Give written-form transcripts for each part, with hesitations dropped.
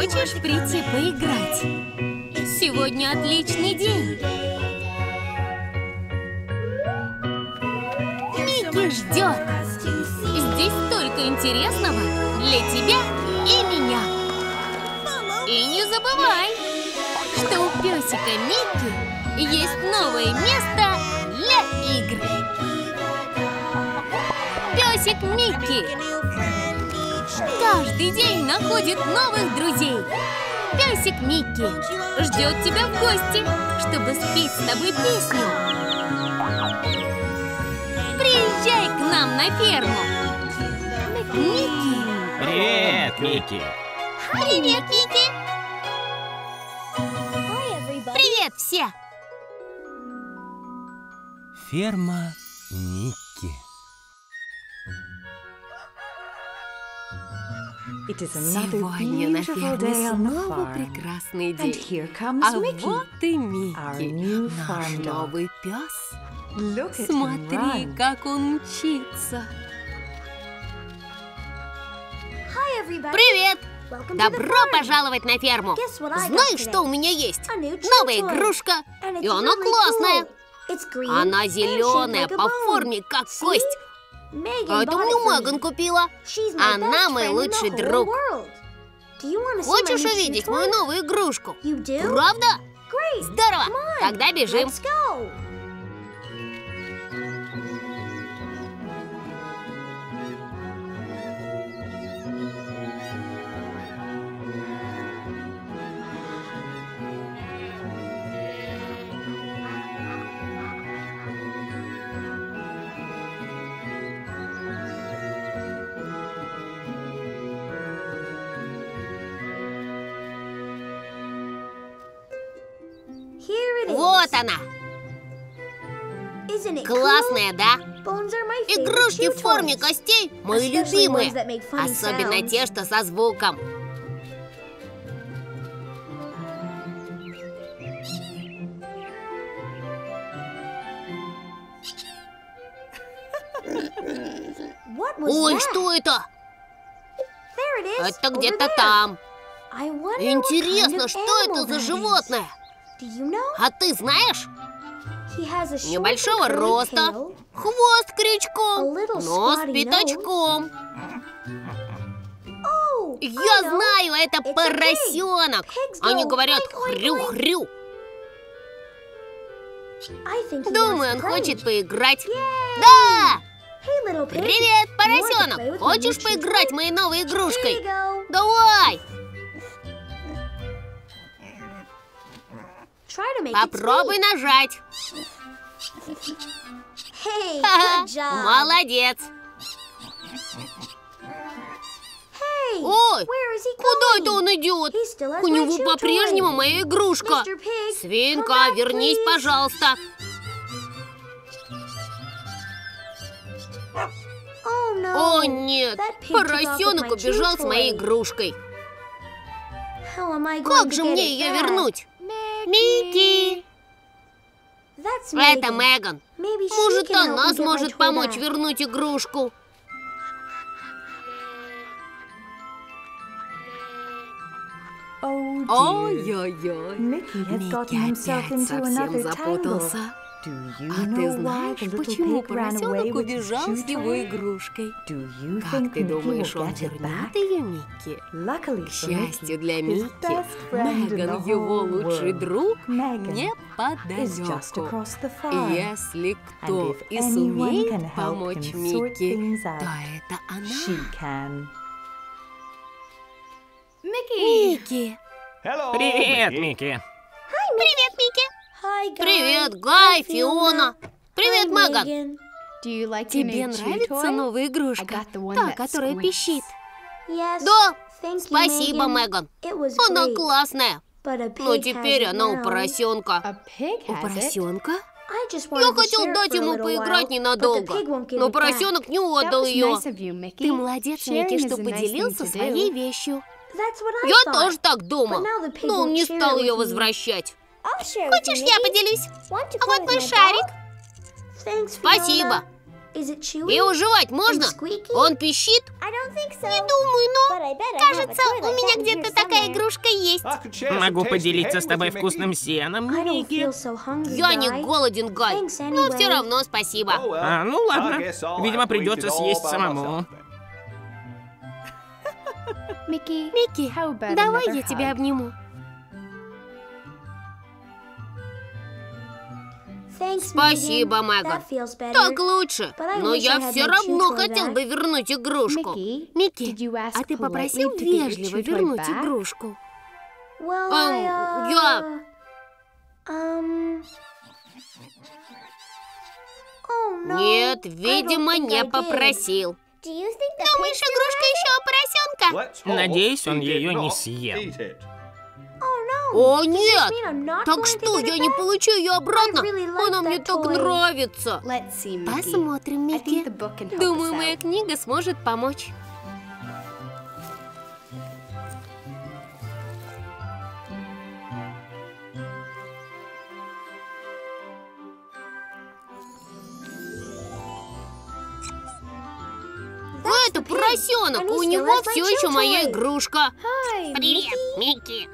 Хочешь прийти поиграть? Сегодня отличный день. Микки ждет. Здесь столько интересного для тебя и меня. И не забывай, что у песика Микки есть новое место для игр. Песик Микки каждый день находит новых друзей. Песик Микки ждет тебя в гости, чтобы спеть с тобой песню. Приезжай к нам на ферму. Микки. Привет, Микки. Привет, Микки. Привет все. Ферма Микки. Сегодня на ферме снова прекрасный день. А вот и Микки, наш новый пес. Смотри, как он мчится. Привет! Добро пожаловать на ферму! Знаешь, что у меня есть? Новая игрушка, и она классная. Она зеленая, по форме, как кость. А это мне Меган купила. Она мой лучший друг. Хочешь увидеть мою новую игрушку? Правда? Здорово! Тогда бежим. Вот она! Классная, да? Игрушки в форме костей мои любимые. Особенно те, что со звуком. Ой, что это? Это где-то там. Интересно, что это за животное? А ты знаешь? Небольшого роста, хвост крючком, нос пятачком. Я знаю, это поросенок. Они говорят хрю-хрю. Думаю, он хочет поиграть. Да! Привет, поросенок! Хочешь поиграть моей новой игрушкой? Давай! Попробуй нажать. Молодец. Ой, куда это он идет? У него по-прежнему моя игрушка. Свинка, вернись, пожалуйста. О, нет, поросенок убежал с моей игрушкой. Как же мне ее вернуть? Микки! Это Меган. Может, она сможет помочь вернуть игрушку. Ой-ой-ой. Микки опять совсем запутался. А ты знаешь, почему поросенок убежал с его игрушкой? Как ты думаешь, он вернет ее, Микки? К счастью для Микки, Меган, его лучший друг, неподалеку. Если кто и сумеет помочь Микки, то это она. Микки! Привет, Микки. Привет, Микки! Привет, Гай, Фиона! Привет, Меган! Тебе нравится новая игрушка? Та, которая пищит? Да! Спасибо, Меган! Она классная! Но теперь она у поросенка. У поросенка? Я хотел дать ему поиграть ненадолго, но поросенок не отдал ее. Ты молодец, Микки, что поделился своей вещью. Я тоже так думал, но он не стал ее возвращать. Хочешь, я поделюсь? А вот мой шарик. Спасибо. Его жевать можно? Он пищит? Не думаю, но кажется, у меня где-то такая игрушка есть. Могу поделиться с тобой вкусным сеном, Микки. Я не голоден, Гай, но все равно спасибо. Ну ладно. Видимо, придется съесть самому. Микки, давай я тебя обниму. Спасибо, Меган. Так лучше. Но я все равно хотел бы вернуть игрушку. Микки, а ты попросил вежливо вернуть игрушку? Нет, видимо, не попросил. Думаешь, игрушка еще у поросенка? Надеюсь, он ее не съел. О, нет! Так что, я не получу ее обратно? Она мне так нравится. Посмотрим, Микки. Думаю, моя книга сможет помочь. Это поросенок, у него все еще моя игрушка. Привет, Микки.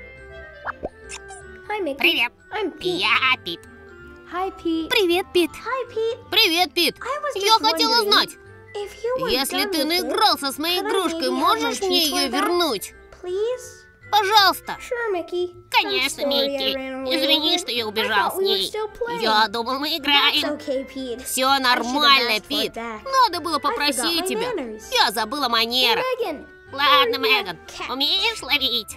Привет, я Пит. Привет, Пит. Привет, Пит. Я хотела знать, если ты наигрался с моей игрушкой, можешь мне ее вернуть? Пожалуйста. Конечно, Микки. Извини, что я убежал с ней. Я думал, мы играем. Все нормально, Пит. Надо было попросить тебя. Я забыла манеры. Ладно, Меган, умеешь ловить?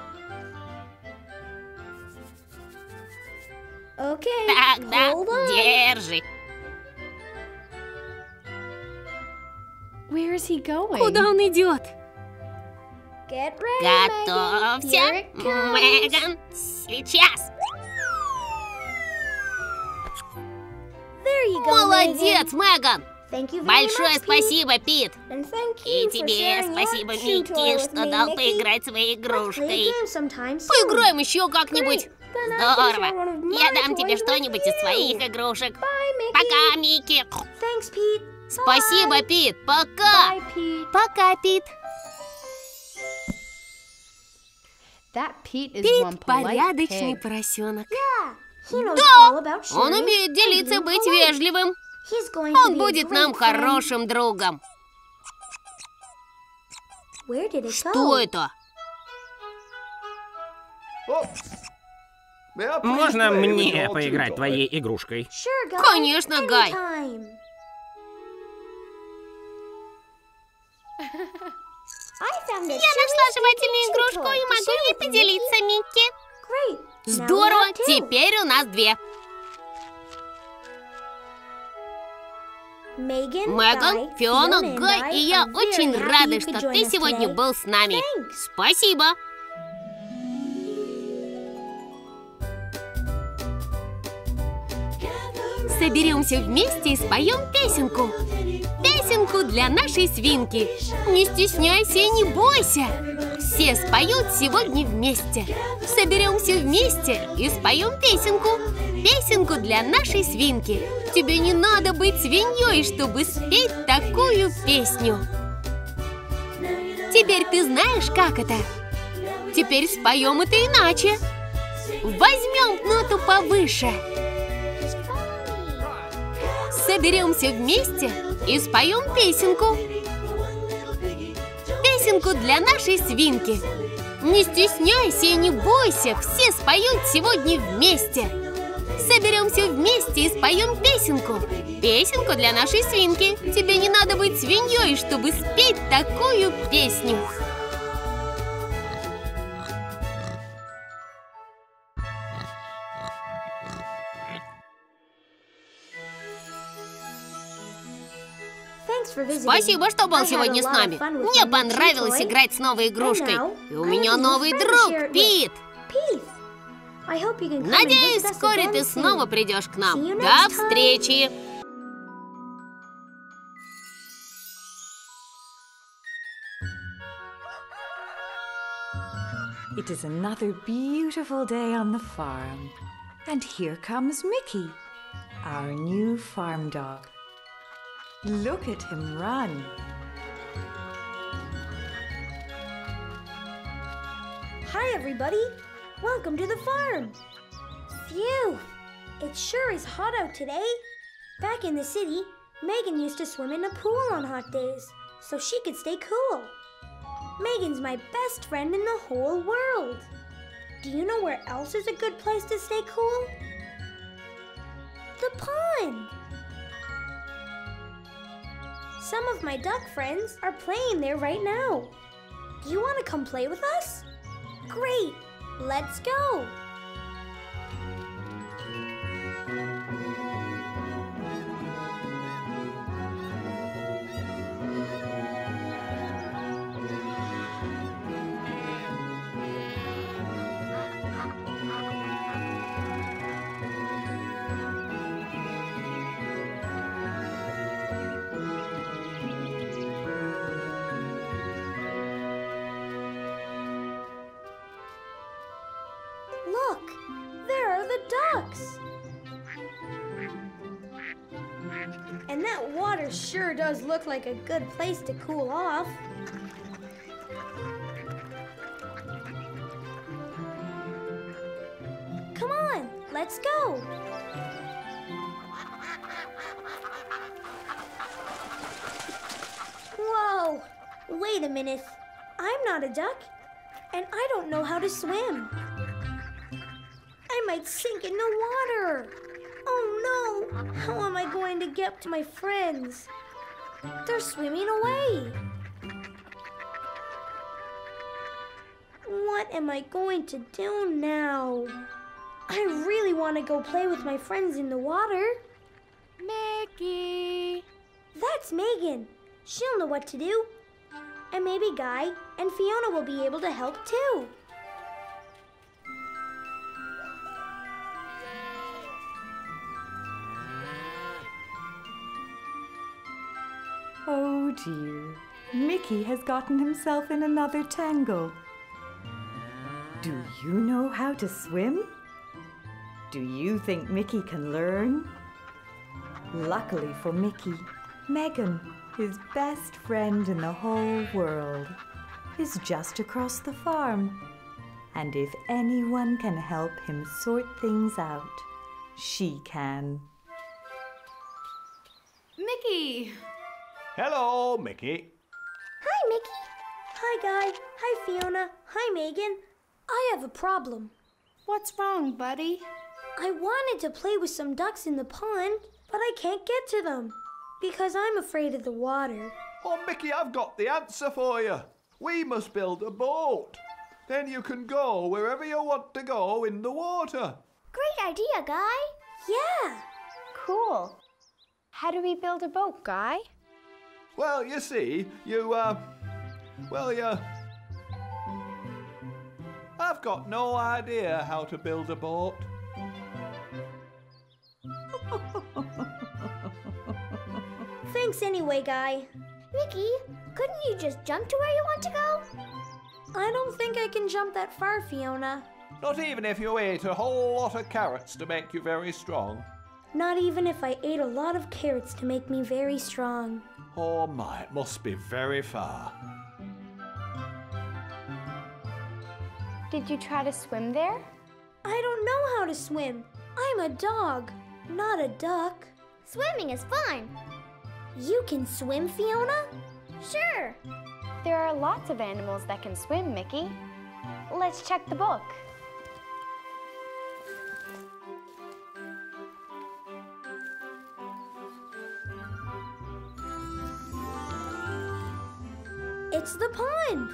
Тогда держи. Куда он идет? Готовься, Меган, сейчас. Молодец, Меган. Большое спасибо, Пит. И тебе спасибо, Микки, что дал поиграть своей игрушкой. Поиграем еще как-нибудь. Здорово. Я дам тебе что-нибудь из своих игрушек. Пока, Микки. Спасибо, Пит. Пока. Пока, Пит. Пит порядочный поросенок. Да, он умеет делиться и быть вежливым. Он будет нам хорошим другом. Что это? Можно мне поиграть твоей игрушкой? Конечно, Гай. Я нашла жевательную игрушку и могу ей поделиться, Микки. Здорово, теперь у нас две. Меган, Фиона, Гай и я очень рады, что ты сегодня был с нами. Спасибо. Соберемся вместе и споем песенку. Песенку для нашей свинки. Не стесняйся и не бойся. Все споют сегодня вместе. Соберемся вместе и споем песенку. Песенку для нашей свинки. Тебе не надо быть свиньей, чтобы спеть такую песню. Теперь ты знаешь, как это. Теперь споем это иначе. Возьмем ноту повыше. Соберемся вместе и споем песенку. Песенку для нашей свинки. Не стесняйся и не бойся, все споют сегодня вместе. Соберемся вместе и споем песенку. Песенку для нашей свинки. Тебе не надо быть свиньей, чтобы спеть такую песню. Спасибо, что был сегодня с нами. Мне понравилось играть с новой игрушкой. И у меня новый друг, Пит. Надеюсь, вскоре ты снова придешь к нам. До встречи! It is another beautiful day on the farm. And here comes Mickey, our new farm dog. Look at him run. Hi, everybody. Welcome to the farm. Phew, it sure is hot out today. Back in the city, Megan used to swim in a pool on hot days so she could stay cool. Megan's my best friend in the whole world. Do you know where else is a good place to stay cool? The pond. Some of my duck friends are playing there right now. Do you want to come play with us? Great, let's go. Look, there are the ducks. And that water sure does look like a good place to cool off. Come on, let's go. Whoa, wait a minute. I'm not a duck, and I don't know how to swim. I might sink in the water. Oh no, how am I going to get to my friends? They're swimming away. What am I going to do now? I really want to go play with my friends in the water. Mickey! That's Megan. She'll know what to do. And maybe Guy and Fiona will be able to help too. Oh dear, Mickey has gotten himself in another tangle. Do you know how to swim? Do you think Mickey can learn? Luckily for Mickey, Megan, his best friend in the whole world, is just across the farm. And if anyone can help him sort things out, she can. Mickey! Hello, Mickey. Hi, Mickey. Hi, Guy. Hi, Fiona. Hi, Megan. I have a problem. What's wrong, buddy? I wanted to play with some ducks in the pond, but I can't get to them because I'm afraid of the water. Oh, Mickey, I've got the answer for you. We must build a boat. Then you can go wherever you want to go in the water. Great idea, Guy. Yeah. Cool. How do we build a boat, Guy? Well, you see, I've got no idea how to build a boat. Thanks anyway, Guy. Mickey, couldn't you just jump to where you want to go? I don't think I can jump that far, Fiona. Not even if you ate a whole lot of carrots to make you very strong. Not even if I ate a lot of carrots to make me very strong. Oh my, it must be very far. Did you try to swim there? I don't know how to swim. I'm a dog, not a duck. Swimming is fun. You can swim, Fiona? Sure. There are lots of animals that can swim, Mickey. Let's check the book. It's the pond.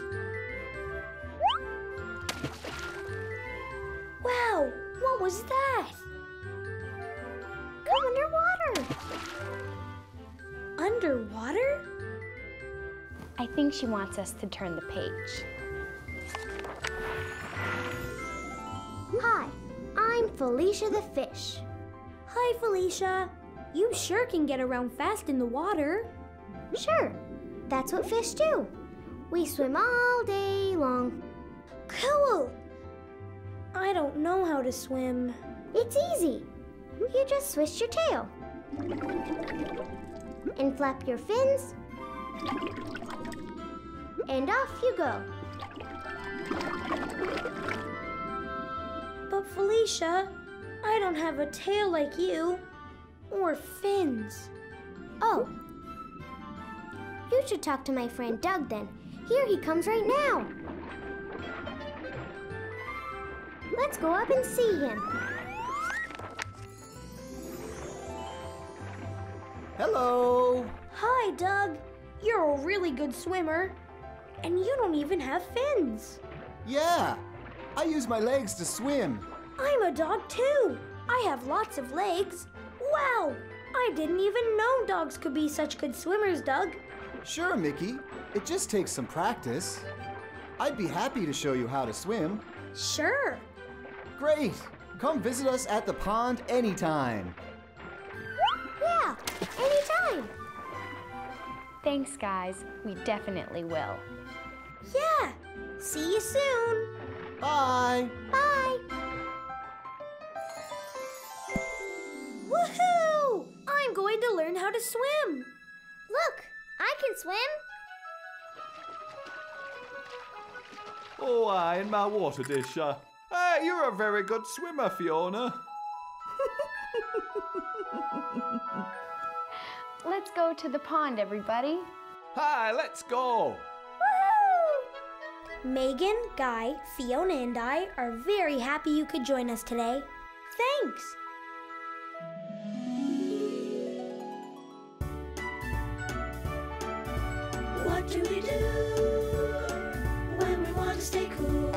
Wow, what was that? Come underwater. Underwater? I think she wants us to turn the page. Hi, I'm Felicia the fish. Hi, Felicia. You sure can get around fast in the water. Sure, that's what fish do. We swim all day long. Cool! I don't know how to swim. It's easy. You just twist your tail. and flap your fins, and off you go. But Felicia, I don't have a tail like you, or fins. Oh, you should talk to my friend Doug then. Here he comes right now. Let's go up and see him. Hello! Hi, Doug. You're a really good swimmer, and you don't even have fins. Yeah, I use my legs to swim. I'm a dog too. I have lots of legs. Wow, I didn't even know dogs could be such good swimmers, Doug. Sure, Mickey. It just takes some practice. I'd be happy to show you how to swim. Sure. Great! Come visit us at the pond anytime. Yeah, anytime. Thanks, guys. We definitely will. Yeah. See you soon. Bye! Bye. Woohoo! I'm going to learn how to swim. Look, I can swim. Oh, aye, in my water dish. Hey, you're a very good swimmer, Fiona. Let's go to the pond, everybody. Hi, let's go. Woohoo! Megan, Guy, Fiona, and I are very happy you could join us today. Thanks. What do we do when we want to stay cool?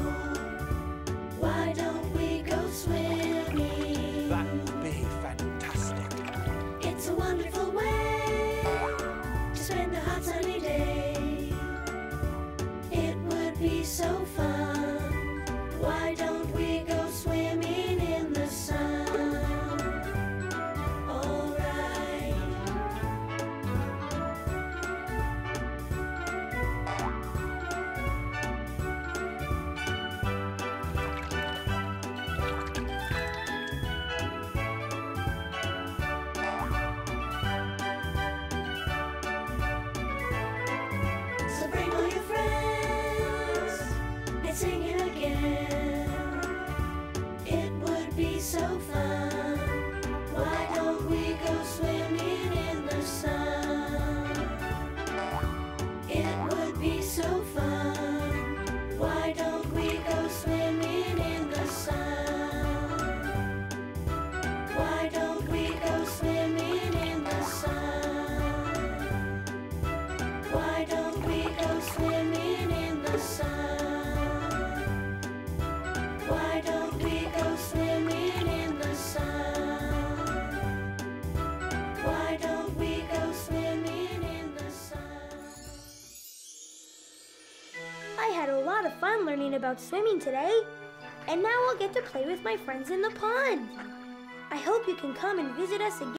Why don't we go swimming? That would be fantastic. It's a wonderful way to spend a hot sunny day. It would be so fun. Why don't we go swimming in the sun? All right. So bring all your friends and sing it again. It would be so fun. Why don't we go swimming in the sun? It would be so fun. Why don't we go swimming in the sun? Why don't we go swimming in the sun? Why don't we go swimming in the sun? Why don't we go swimming in the sun? Why don't we go swimming in the sun? I had a lot of fun learning about swimming today, and now I'll get to play with my friends in the pond. I hope you can come and visit us again.